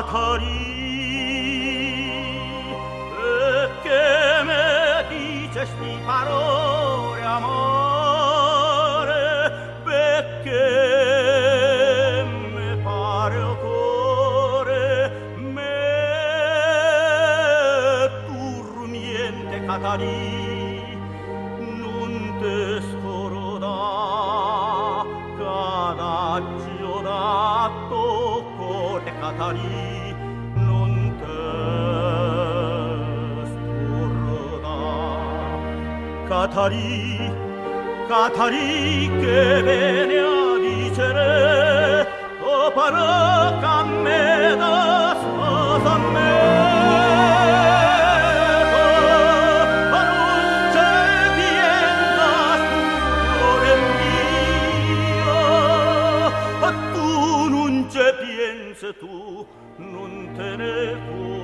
Catari che bene a dicere o parò che me da sposa me non c'è piena stupore mio tu non c'è piense tu non te ne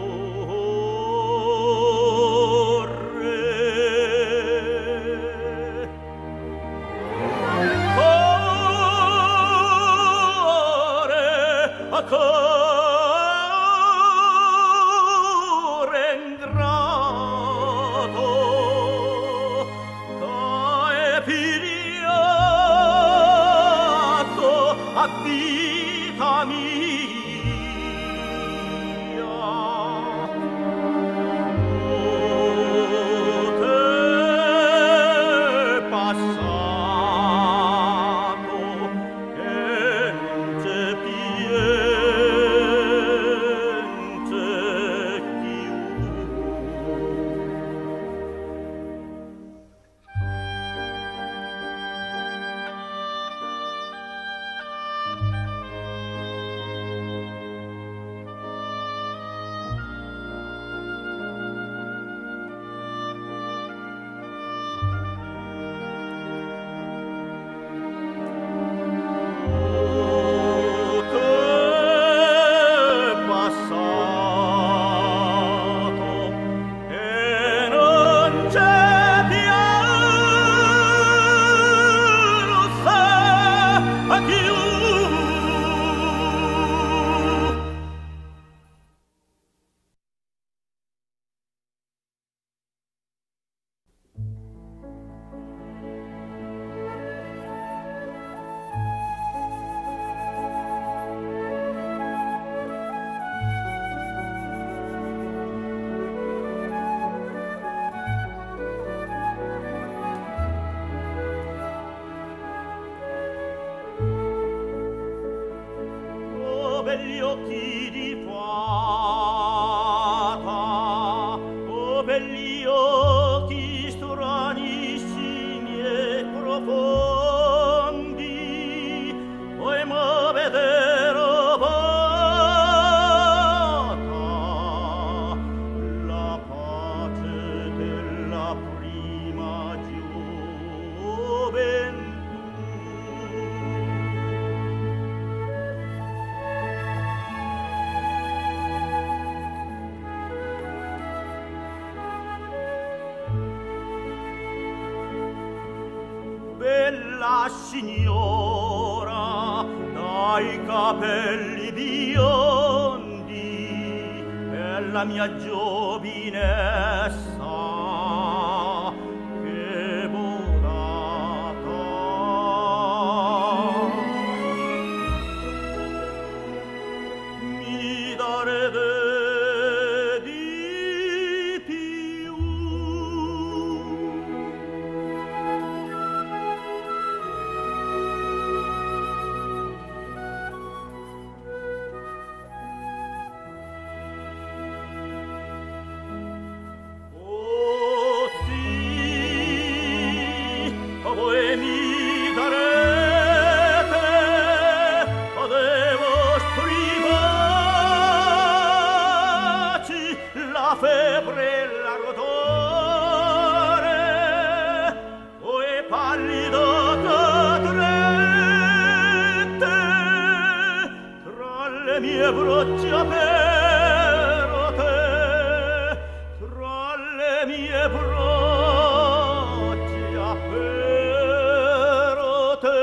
belli occhi di fata, oh belli occhi stranissimi e profondi, poi mi vedero bata la pace della prima gioventù. Bella signora dai capelli biondi, bella mia giovinessa che bodata, mi darete di più. Voi mi darete dei vostri baci la febbre e la rotore, voi pallido cadrete tra le mie braccia aperte, tra le mie braccia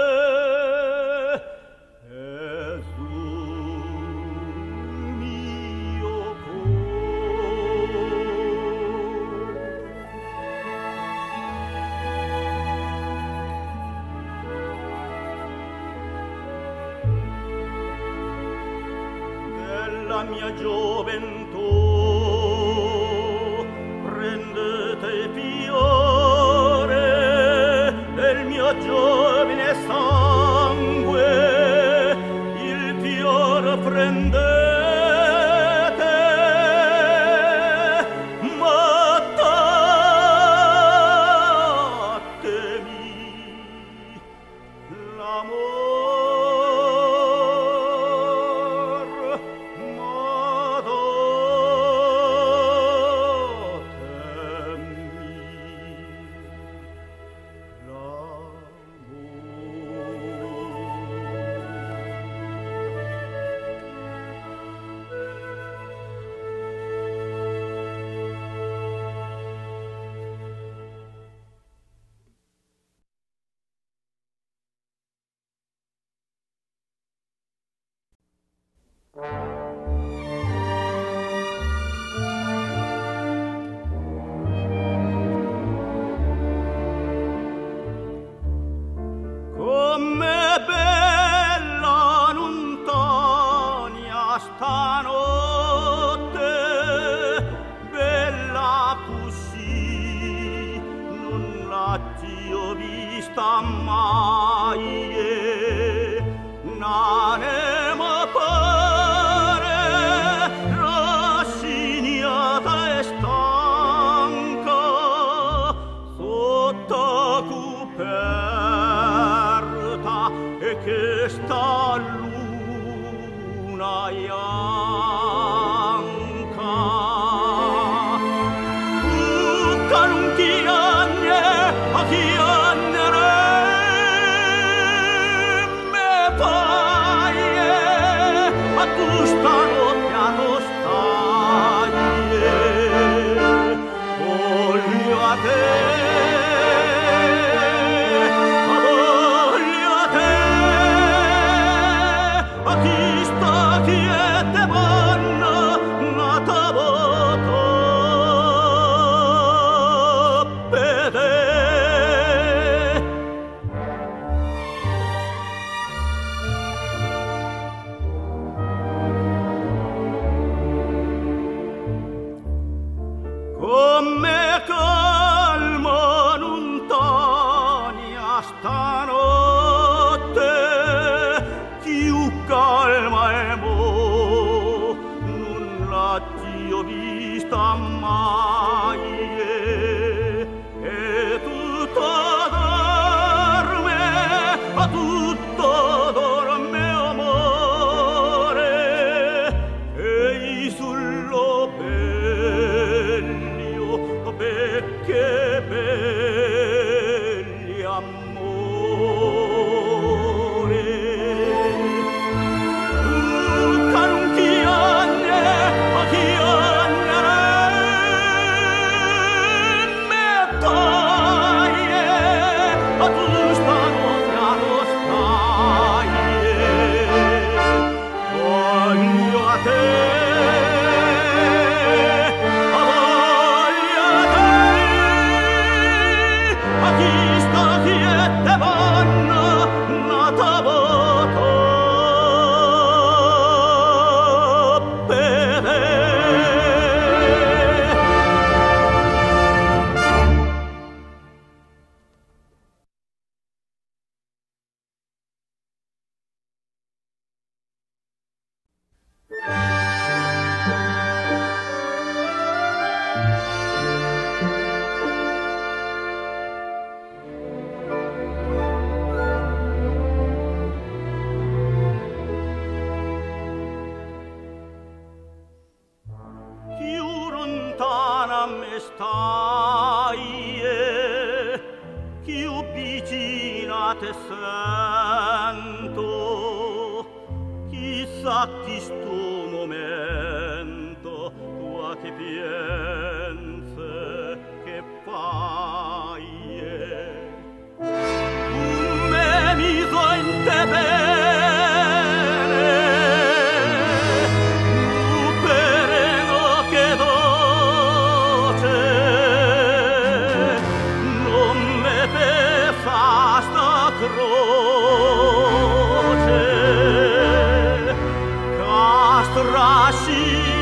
aperte. della mia gioventù, prendete fiore del mio giovine sangue, il fiore prendete. Come bella Nuntonia stanotte, bella così, non l'ho vista mai, n'anima pare rassegnata e stanca sotto coperta, e che sta luna bianca. Tutta non chiagne a chiagnere me fai, a tu stanotte a tu stai, voglio a te. Come calma Nuntonia stanotte, più calma è mo, non l'ho vista mai, e tutto dorme, a tutto dorme amore, e sullo che belli amore. Tutta non chiagne a chiagnere me fai, a tu stanotte a tu stai, voglio a te. Me stai, più vicina te sento, chissà chi sto momento tua che piense che fai, me miso in te bene. Croce, casta strascica